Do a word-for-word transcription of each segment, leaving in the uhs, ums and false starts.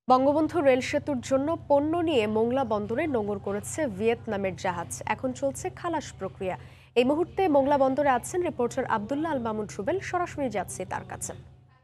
Bangabandhu rail সেতুর জন্য পণ্য নিয়ে মোংলা বন্দরে নোঙর করেছে ভিয়েতনামের জাহাজ। এখন চলছে খালাস প্রক্রিয়া। এই মুহূর্তে মোংলা বন্দরে আছেন রিপোর্টার আব্দুল্লাহ আল মামুন রুবেল। সরাসরি যাচ্ছি তার কাছে।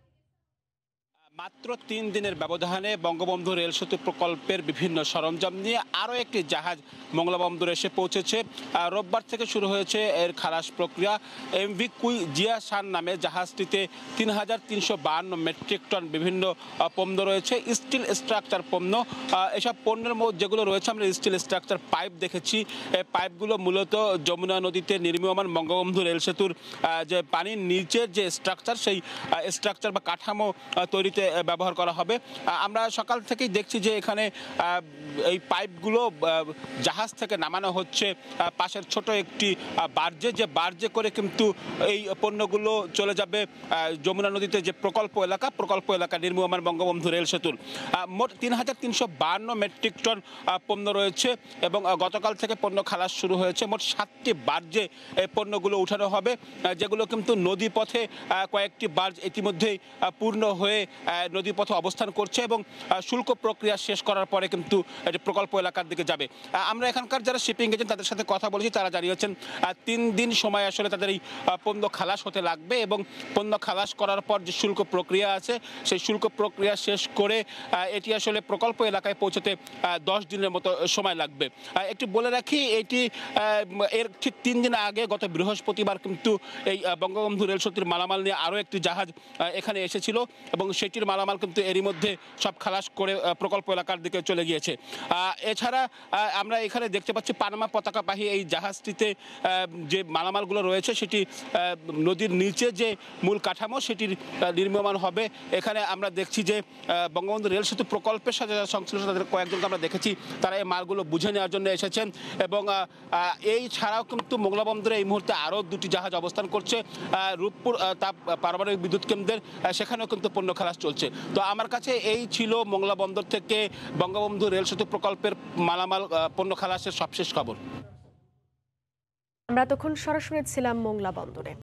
মাত্র তিন দিনের ব্যবধানে বঙ্গবন্ধু রেল সেতু প্রকল্পের বিভিন্ন সরঞ্জাম নিয়ে আরও একটি জাহাজ মংলা বন্দরে এসে পৌঁছেছে। রোববার থেকে শুরু হয়েছে এর খালাস প্রক্রিয়া। এমভি কুই জিয়া শান নামে জাহাজটিতে তিন হাজার তিনশো বাহান্ন মেট্রিক টন বিভিন্ন পণ্য রয়েছে, স্টিল স্ট্রাকচার পণ্য। এসব পণ্যের মধ্যে যেগুলো রয়েছে, আমরা স্টিল স্ট্রাকচার পাইপ দেখেছি। এই পাইপগুলো মূলত যমুনা নদীতে নির্মীয়মান বঙ্গবন্ধু রেল সেতুর যে পানির নিচের যে স্ট্রাকচার, সেই স্ট্রাকচার বা কাঠামো তৈরিতে ব্যবহার করা হবে। আমরা সকাল থেকেই দেখছি যে এখানে এই পাইপগুলো জাহাজ থেকে নামানো হচ্ছে পাশের ছোট একটি বার্জে, যে বার্জে করে কিন্তু এই পণ্যগুলো চলে যাবে যমুনা নদীতে যে প্রকল্প এলাকা প্রকল্প এলাকা নির্মীয়মান বঙ্গবন্ধু রেল সেতুর। মোট তিন হাজার তিনশো বাহান্ন মেট্রিক টন পণ্য রয়েছে এবং গতকাল থেকে পণ্য খালাস শুরু হয়েছে। মোট সাতটি বার্জে এই পণ্যগুলো উঠানো হবে, যেগুলো কিন্তু নদীপথে কয়েকটি বার্জ ইতিমধ্যেই পূর্ণ হয়ে নদীপথে অবস্থান করছে এবং শুল্ক প্রক্রিয়া শেষ করার পরে কিন্তু এটি প্রকল্প এলাকার দিকে যাবে। আমরা এখানকার যারা শিপিং এজেন্ট তাদের সাথে কথা বলেছি, তারা জানিয়েছেন তিন দিন সময় আসলে তাদের এই পণ্য খালাস হতে লাগবে এবং পণ্য খালাস করার পর যে শুল্ক প্রক্রিয়া আছে সেই শুল্ক প্রক্রিয়া শেষ করে এটি আসলে প্রকল্প এলাকায় পৌঁছতে দশ দিনের মতো সময় লাগবে। একটু বলে রাখি, এটি এর ঠিক তিন দিন আগে গত বৃহস্পতিবার কিন্তু এই বঙ্গবন্ধু রেল সেতুর মালামাল নিয়ে আরও একটি জাহাজ এখানে এসেছিল এবং সেটির মালামাল কিন্তু এরই মধ্যে সব খালাস করে প্রকল্প এলাকার দিকে চলে গিয়েছে। এছাড়া আমরা এখানে দেখতে পাচ্ছি পানামা পতাকাবাহী এই জাহাজটিতে যে মালামালগুলো রয়েছে সেটি নদীর নিচে যে মূল কাঠামো সেটির নির্মাণ হবে। এখানে আমরা দেখছি যে বঙ্গবন্ধু রেল সেতু প্রকল্পের সাথে যারা সংশ্লিষ্ট তাদের কয়েকজনকে আমরা দেখেছি, তারা এই মালগুলো বুঝে নেওয়ার জন্য এসেছেন এবং এই ছাড়াও কিন্তু মোংলা বন্দরে এই মুহূর্তে আরও দুটি জাহাজ অবস্থান করছে। রূপপুর তাপ পারমাণবিক বিদ্যুৎ কেন্দ্রের সেখানেও কিন্তু পণ্য খালাস চলছে। তো আমার কাছে এই ছিল মোংলা বন্দর থেকে বঙ্গবন্ধু রেল সেতু প্রকল্পের মালামাল পণ্য খালাসের সবশেষ খবর। আমরা তখন সরাসরি ছিলাম মোংলা বন্দরে।